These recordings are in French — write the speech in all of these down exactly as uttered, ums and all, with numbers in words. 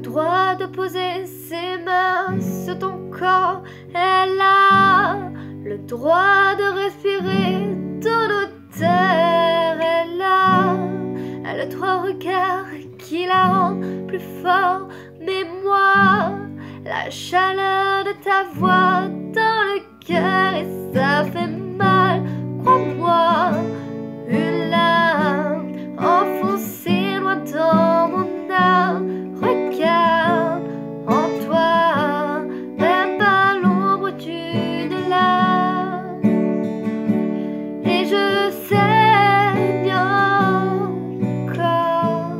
droit de poser ses mains sur ton corps. Elle a le droit de respirer ton odeur. Elle a, elle a trois regards qui la rendent plus fort. Mais moi, la chaleur de ta voix dans le cœur, et ça fait mal, crois-moi. Une lame enfoncée loin dans mon âme. Regarde en toi, même pas l'ombre d'une larme. Et je saigne encore.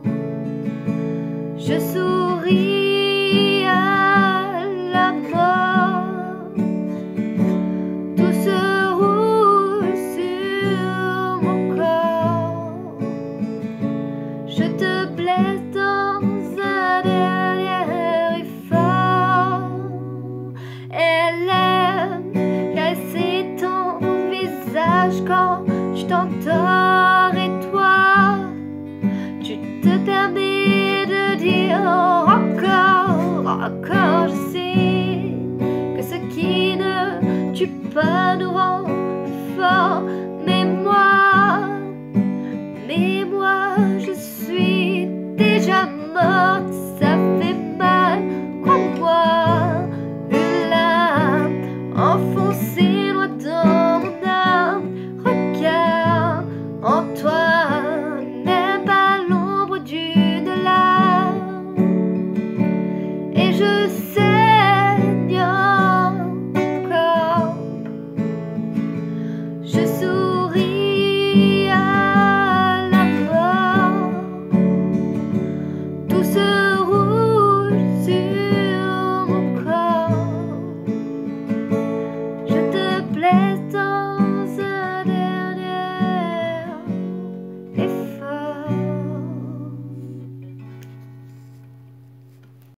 Je souris à la mort. Tout se roule sur mon corps. Je te blesse dans un dernier effort. Elle aime caresser ton visage quand je t'endors. Et toi, tu te permets de dire encore, encore. Je sais que ce qui ne tue pas nous rend